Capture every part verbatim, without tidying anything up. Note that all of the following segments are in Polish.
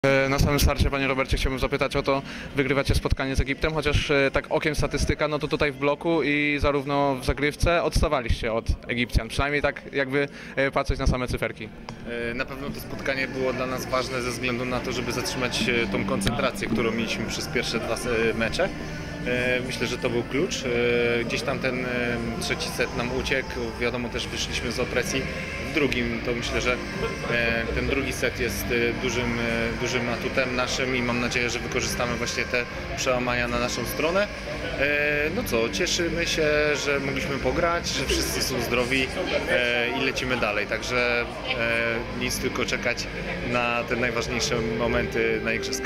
Na samym starcie, panie Robercie, chciałbym zapytać o to, wygrywacie spotkanie z Egiptem, chociaż tak okiem statystyka, no to tutaj w bloku i zarówno w zagrywce odstawaliście od Egipcjan, przynajmniej tak jakby patrzeć na same cyferki. Na pewno to spotkanie było dla nas ważne ze względu na to, żeby zatrzymać tą koncentrację, którą mieliśmy przez pierwsze dwa mecze. Myślę, że to był klucz. Gdzieś tam ten trzeci set nam uciekł, wiadomo, też wyszliśmy z opresji. W drugim to myślę, że ten drugi set jest dużym, dużym atutem naszym i mam nadzieję, że wykorzystamy właśnie te przełamania na naszą stronę. No co, cieszymy się, że mogliśmy pograć, że wszyscy są zdrowi i lecimy dalej, także nic, tylko czekać na te najważniejsze momenty na igrzyskach.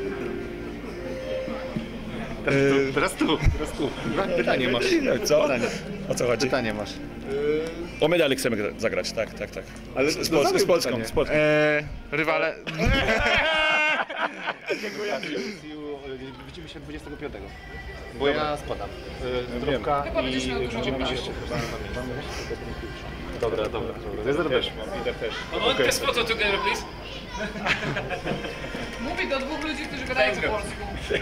Teraz tu, teraz tu. Pytanie masz. Co? Pytanie. O co chodzi? Pytanie masz. O medale chcemy zagrać, tak, tak, tak. Ale z, z, Pol z Polską. Z Polską. Eee, rywale... Widzimy się dwudziestego piątego. Bo ja spadam. Zdrowka i widzimy się jeszcze. Dobra, dobra. Ja zaraz też mam, idę też. Okay. Can photo together, please? Mówi do dwóch ludzi, którzy gadają po polsku.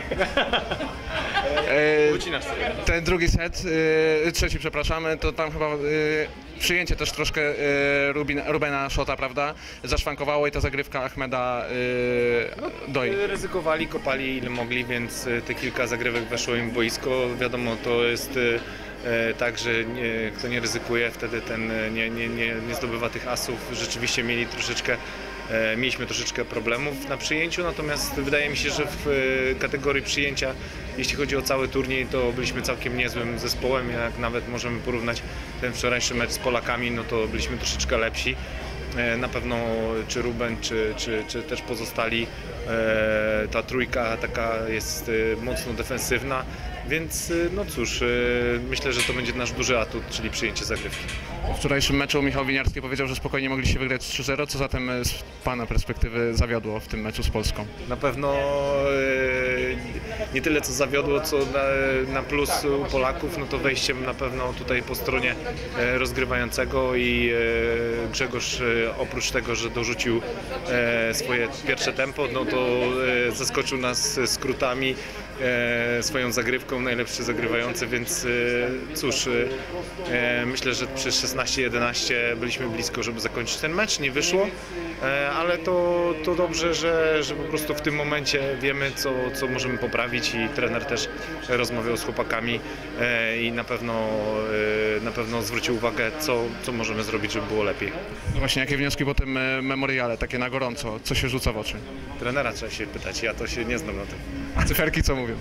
Eee, ten drugi set, e, trzeci przepraszamy, to tam chyba e, przyjęcie też troszkę e, Rubina, Rubena Szota, prawda? Zaszwankowało i ta zagrywka Ahmeda e, doi. Ryzykowali, kopali ile mogli, więc te kilka zagrywek weszło im w boisko. Wiadomo, to jest e, tak, że nie, kto nie ryzykuje, wtedy ten nie, nie, nie, nie zdobywa tych asów. Rzeczywiście mieli troszeczkę Mieliśmy troszeczkę problemów na przyjęciu, natomiast wydaje mi się, że w kategorii przyjęcia, jeśli chodzi o cały turniej, to byliśmy całkiem niezłym zespołem. Jak nawet możemy porównać ten wczorajszy mecz z Polakami, no to byliśmy troszeczkę lepsi. Na pewno czy Ruben, czy, czy, czy też pozostali, ta trójka taka jest mocno defensywna, więc no cóż, myślę, że to będzie nasz duży atut, czyli przyjęcie zagrywki. W wczorajszym meczu Michał Winiarski powiedział, że spokojnie mogliście wygrać trzy zero. Co zatem z pana perspektywy zawiodło w tym meczu z Polską? Na pewno nie tyle co zawiodło, co na, na plus u Polaków, no to wejściem na pewno tutaj po stronie rozgrywającego i Grzegorz oprócz tego, że dorzucił swoje pierwsze tempo, no to zaskoczył nas skrótami, swoją zagrywką, najlepszy zagrywający, więc cóż, myślę, że przez szesnaście jedenaście byliśmy blisko, żeby zakończyć ten mecz, nie wyszło, ale to, to dobrze, że, że po prostu w tym momencie wiemy, co, co możemy poprawić i trener też rozmawiał z chłopakami i na pewno, na pewno zwrócił uwagę, co, co możemy zrobić, żeby było lepiej. No właśnie, jakie wnioski po tym memoriale, takie na gorąco, co się rzuca w oczy? Trenera trzeba się pytać, ja to się nie znam na tym. A cyferki co mówią?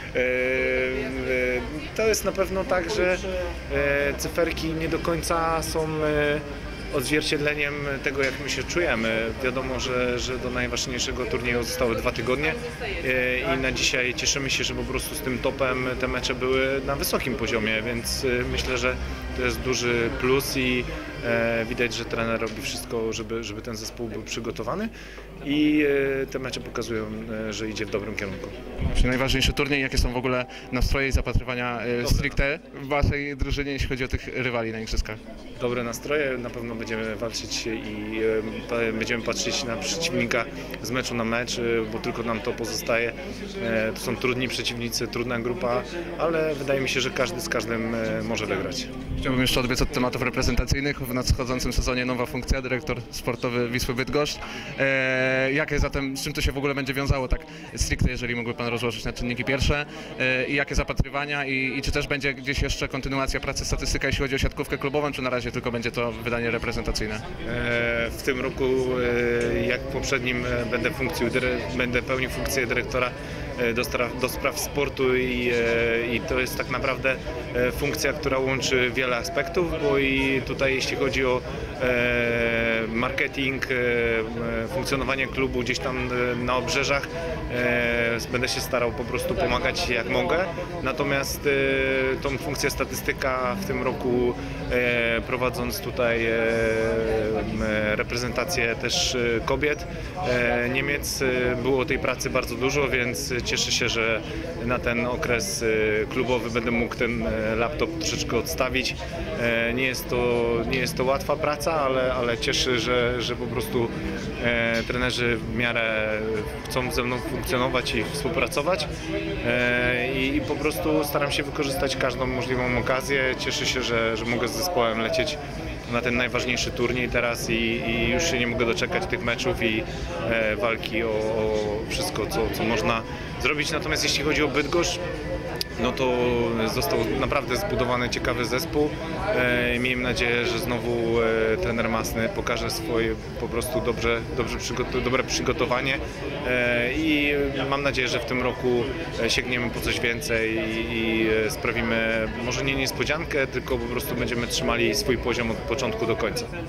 To jest na pewno tak, że cyferki nie do końca są odzwierciedleniem tego, jak my się czujemy. Wiadomo, że, że do najważniejszego turnieju zostały dwa tygodnie i na dzisiaj cieszymy się, że po prostu z tym topem te mecze były na wysokim poziomie, więc myślę, że to jest duży plus i widać, że trener robi wszystko, żeby, żeby ten zespół był przygotowany i te mecze pokazują, że idzie w dobrym kierunku. Czyli najważniejszy turniej, jakie są w ogóle nastroje i zapatrywania stricte w waszej drużynie, jeśli chodzi o tych rywali na igrzyskach? Dobre nastroje, na pewno będziemy walczyć i będziemy patrzeć na przeciwnika z meczu na mecz, bo tylko nam to pozostaje. To są trudni przeciwnicy, trudna grupa, ale wydaje mi się, że każdy z każdym może wygrać. Chciałbym jeszcze odbiec od tematów reprezentacyjnych. W nadchodzącym sezonie nowa funkcja, dyrektor sportowy Wisły Bydgoszcz. E, jakie zatem, z czym to się w ogóle będzie wiązało tak stricte, jeżeli mógłby pan rozłożyć na czynniki pierwsze e, i jakie zapatrywania i, i czy też będzie gdzieś jeszcze kontynuacja pracy statystyka, jeśli chodzi o siatkówkę klubową, czy na razie tylko będzie to wydanie reprezentacyjne? E, w tym roku, e, jak w poprzednim, będę, funkcją, będę pełnił funkcję dyrektora Do spraw, do spraw sportu i, i to jest tak naprawdę funkcja, która łączy wiele aspektów, bo i tutaj jeśli chodzi o marketing, funkcjonowanie klubu gdzieś tam na obrzeżach, będę się starał po prostu pomagać jak mogę, natomiast tą funkcję statystyka w tym roku prowadząc tutaj reprezentację też kobiet Niemiec, było tej pracy bardzo dużo, więc cieszę się, że na ten okres klubowy będę mógł ten laptop troszeczkę odstawić. Nie jest to, nie jest to łatwa praca, końca, ale, ale cieszy, że, że po prostu e, trenerzy w miarę chcą ze mną funkcjonować i współpracować e, i, i po prostu staram się wykorzystać każdą możliwą okazję. Cieszę się, że, że mogę z zespołem lecieć na ten najważniejszy turniej teraz i, i już się nie mogę doczekać tych meczów i e, walki o, o wszystko, co, co można zrobić. Natomiast jeśli chodzi o Bydgoszcz, no to został naprawdę zbudowany ciekawy zespół. E, miejmy nadzieję, że znowu e, trener Masny pokaże swoje po prostu dobrze, dobrze przygot dobre przygotowanie e, i mam nadzieję, że w tym roku sięgniemy po coś więcej i, i sprawimy może nie niespodziankę, tylko po prostu będziemy trzymali swój poziom od początku do końca.